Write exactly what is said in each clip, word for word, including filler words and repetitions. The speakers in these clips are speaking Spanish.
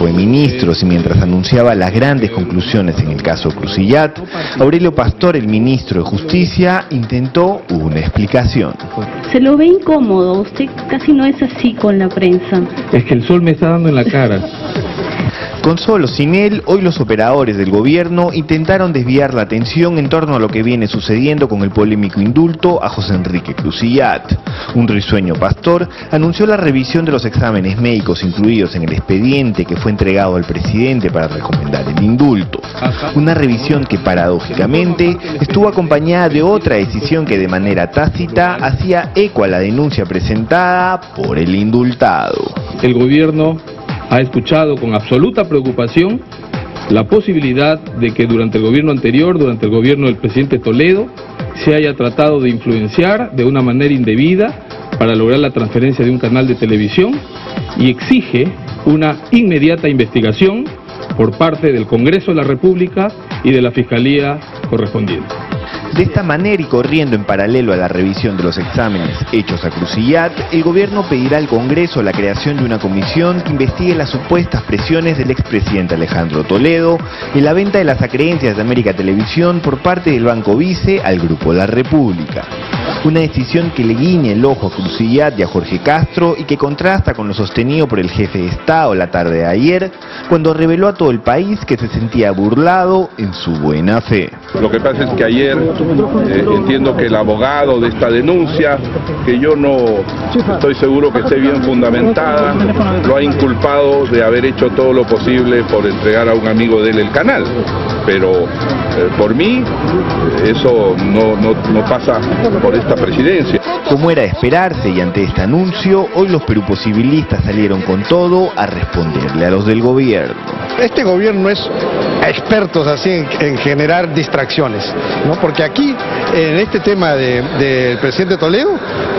de Ministros y mientras anunciaba las grandes conclusiones en el caso Crucillat, Aurelio Pastor, el ministro de Justicia, intentó una explicación. Se lo ve incómodo, usted casi no es así con la prensa. Es que el sol me está dando en la cara. Con solo sin él, hoy los operadores del gobierno intentaron desviar la atención en torno a lo que viene sucediendo con el polémico indulto a José Enrique Crucillat. Un risueño Pastor anunció la revisión de los exámenes médicos incluidos en el expediente que fue entregado al presidente para recomendar el indulto. Una revisión que paradójicamente estuvo acompañada de otra decisión que de manera tácita hacía eco a la denuncia presentada por el indultado. El gobierno ha escuchado con absoluta preocupación la posibilidad de que durante el gobierno anterior, durante el gobierno del presidente Toledo, se haya tratado de influenciar de una manera indebida para lograr la transferencia de un canal de televisión y exige una inmediata investigación por parte del Congreso de la República y de la Fiscalía correspondiente. De esta manera y corriendo en paralelo a la revisión de los exámenes hechos a Crucillat, el gobierno pedirá al Congreso la creación de una comisión que investigue las supuestas presiones del expresidente Alejandro Toledo en la venta de las acreencias de América Televisión por parte del Banco Vice al Grupo La República. Una decisión que le guiña el ojo a Crucillat y a Jorge Castro y que contrasta con lo sostenido por el jefe de Estado la tarde de ayer, cuando reveló a todo el país que se sentía burlado en su buena fe. Lo que pasa es que ayer eh, entiendo que el abogado de esta denuncia, que yo no estoy seguro que esté bien fundamentada, lo ha inculpado de haber hecho todo lo posible por entregar a un amigo de él el canal. Pero eh, por mí eso no, no, no pasa por esta presidencia. Como era de esperarse y ante este anuncio, hoy los peruposibilistas salieron con todo a responderle a los del gobierno. Este gobierno es expertos así en, en generar distracciones, ¿no? Porque aquí, en este tema del de presidente Toledo,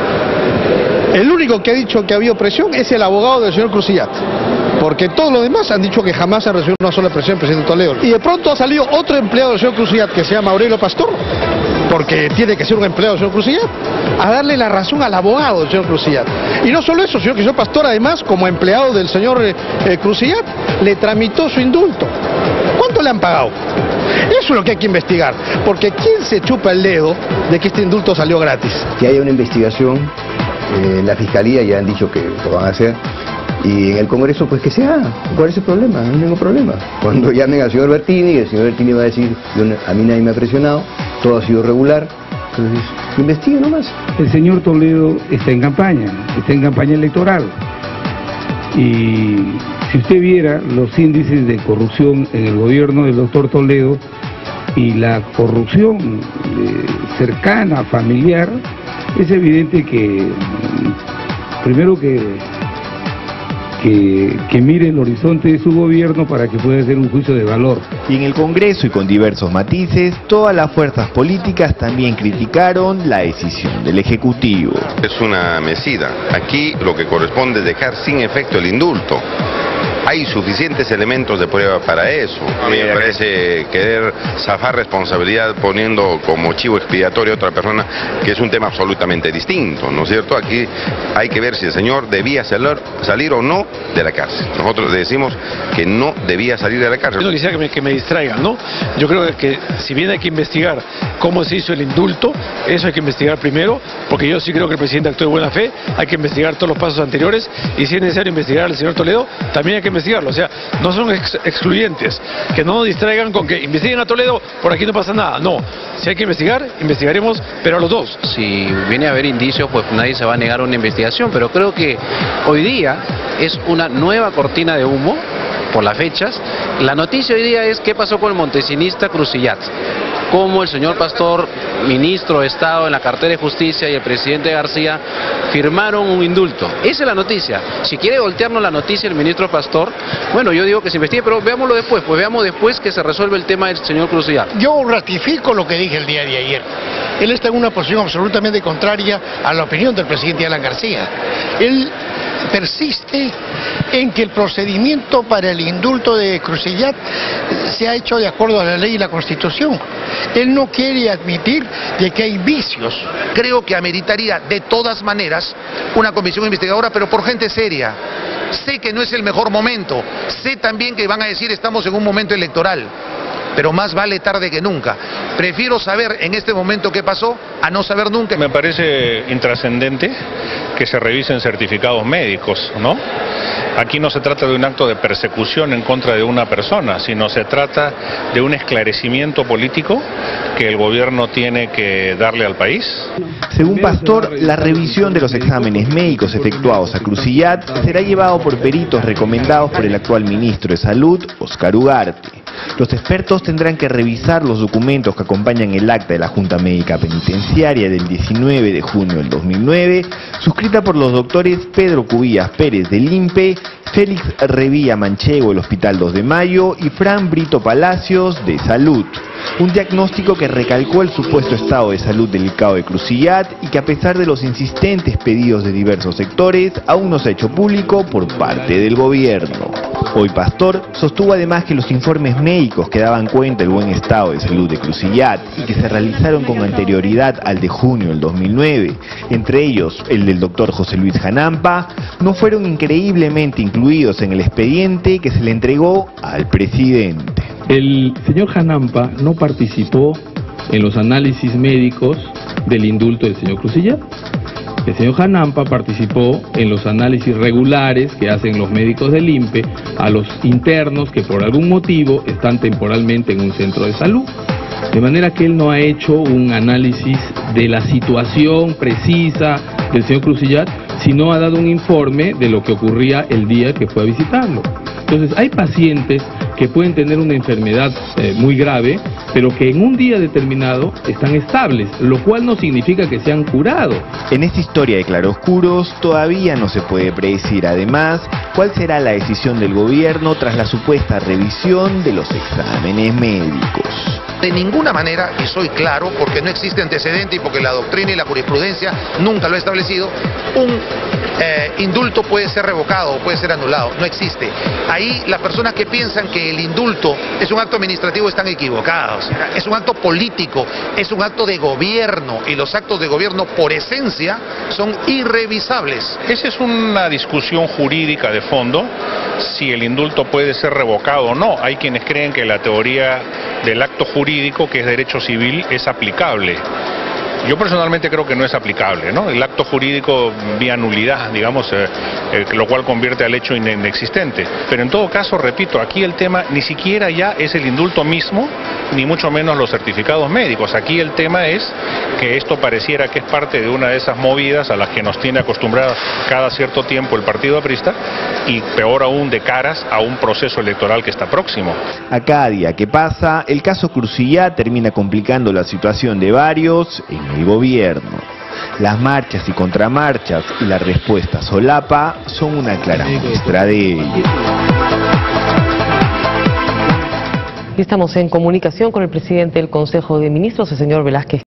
el único que ha dicho que ha habido presión es el abogado del señor Crucillat. Porque todos los demás han dicho que jamás ha recibido una sola presión del presidente Toledo. Y de pronto ha salido otro empleado del señor Crucillat que se llama Aurelio Pastor, porque tiene que ser un empleado del señor Crucillat, a darle la razón al abogado del señor Crucillat. Y no solo eso, señor que el señor Pastor, además, como empleado del señor eh, Crucillat, le tramitó su indulto. ¿Cuánto le han pagado? Eso es lo que hay que investigar, porque ¿quién se chupa el dedo de que este indulto salió gratis? Que haya una investigación, eh, la Fiscalía ya han dicho que lo van a hacer, y en el Congreso pues que se haga. ¿Cuál es el problema? No hay ningún problema. Cuando llamen al señor Bertini, el señor Bertini va a decir, yo, a mí nadie me ha presionado, todo ha sido regular, entonces investigue nomás. El señor Toledo está en campaña, está en campaña electoral, y si usted viera los índices de corrupción en el gobierno del doctor Toledo y la corrupción eh, cercana, familiar, es evidente que, primero que Que, que mire el horizonte de su gobierno para que pueda hacer un juicio de valor. Y en el Congreso y con diversos matices, todas las fuerzas políticas también criticaron la decisión del Ejecutivo. Es una mesida. Aquí lo que corresponde es dejar sin efecto el indulto. Hay suficientes elementos de prueba para eso. A mí me parece querer zafar responsabilidad poniendo como chivo expiatorio a otra persona, que es un tema absolutamente distinto, ¿no es cierto? Aquí hay que ver si el señor debía salir, salir o no de la cárcel. Nosotros decimos que no debía salir de la cárcel. Yo no quisiera que me, que me distraigan, ¿no? Yo creo que si bien hay que investigar cómo se hizo el indulto, eso hay que investigar primero, porque yo sí creo que el presidente actuó de buena fe, hay que investigar todos los pasos anteriores, y si es necesario investigar al señor Toledo, también hay que investigarlo. O sea, no son ex excluyentes, que no nos distraigan con que investiguen a Toledo, por aquí no pasa nada. No, si hay que investigar, investigaremos, pero a los dos. Si viene a haber indicios, pues nadie se va a negar a una investigación, pero creo que hoy día es una nueva cortina de humo por las fechas. La noticia hoy día es qué pasó con el montesinista Crucillat, cómo el señor Pastor, ministro de Estado en la cartera de Justicia, y el presidente García firmaron un indulto. Esa es la noticia. Si quiere voltearnos la noticia el ministro Pastor, bueno, yo digo que se investigue, pero veámoslo después, pues veamos después que se resuelve el tema del señor Crucillat. Yo ratifico lo que dije el día de ayer. Él está en una posición absolutamente contraria a la opinión del presidente Alan García. Él persiste en que el procedimiento para el indulto de Cruzillat se ha hecho de acuerdo a la ley y la Constitución. Él no quiere admitir de que hay vicios. Creo que ameritaría de todas maneras una comisión investigadora, pero por gente seria. Sé que no es el mejor momento, sé también que van a decir estamos en un momento electoral, pero más vale tarde que nunca. Prefiero saber en este momento qué pasó a no saber nunca. Me parece intrascendente que se revisen certificados médicos, ¿no? Aquí no se trata de un acto de persecución en contra de una persona, sino se trata de un esclarecimiento político que el gobierno tiene que darle al país. Según Pastor, la revisión de los exámenes médicos efectuados a Cruzillat será llevado por peritos recomendados por el actual ministro de Salud, Óscar Ugarte. Los expertos tendrán que revisar los documentos que acompañan el acta de la Junta Médica Penitenciaria del diecinueve de junio del dos mil nueve, suscrita por los doctores Pedro Cubillas Pérez del I N P E, Félix Revilla Manchego del Hospital dos de Mayo y Fran Brito Palacios de Salud. Un diagnóstico que recalcó el supuesto estado de salud delicado de Cruzillat y que a pesar de los insistentes pedidos de diversos sectores, aún no se ha hecho público por parte del gobierno. Hoy Pastor sostuvo además que los informes médicos que daban cuenta del buen estado de salud de Cruzillat y que se realizaron con anterioridad al de junio del dos mil nueve, entre ellos el del doctor José Luis Janampa, no fueron increíblemente incluidos en el expediente que se le entregó al presidente. El señor Janampa no participó en los análisis médicos del indulto del señor Cruzillat. El señor Janampa participó en los análisis regulares que hacen los médicos del I N P E a los internos que por algún motivo están temporalmente en un centro de salud. De manera que él no ha hecho un análisis de la situación precisa del señor Cruzillat, sino ha dado un informe de lo que ocurría el día que fue a visitarlo. Entonces hay pacientes que pueden tener una enfermedad eh, muy grave, pero que en un día determinado están estables, lo cual no significa que se han curado. En esta historia de claroscuros todavía no se puede predecir además cuál será la decisión del gobierno tras la supuesta revisión de los exámenes médicos. De ninguna manera, y soy claro, porque no existe antecedente y porque la doctrina y la jurisprudencia nunca lo ha establecido, un eh, indulto puede ser revocado o puede ser anulado. No existe. Ahí las personas que piensan que el indulto es un acto administrativo están equivocados. Es un acto político, es un acto de gobierno y los actos de gobierno por esencia son irrevisables. Esa es una discusión jurídica de fondo, si el indulto puede ser revocado o no. Hay quienes creen que la teoría del acto jurídico, que es derecho civil, es aplicable. Yo personalmente creo que no es aplicable, ¿no? El acto jurídico vía nulidad, digamos, eh, eh, lo cual convierte al hecho inexistente. Pero en todo caso, repito, aquí el tema ni siquiera ya es el indulto mismo, ni mucho menos los certificados médicos. Aquí el tema es que esto pareciera que es parte de una de esas movidas a las que nos tiene acostumbrados cada cierto tiempo el partido aprista, y peor aún de caras a un proceso electoral que está próximo. A cada día que pasa, el caso Cruzillat termina complicando la situación de varios en el gobierno. Las marchas y contramarchas y la respuesta solapa son una clara muestra de ello. Estamos en comunicación con el presidente del Consejo de Ministros, el señor Velázquez.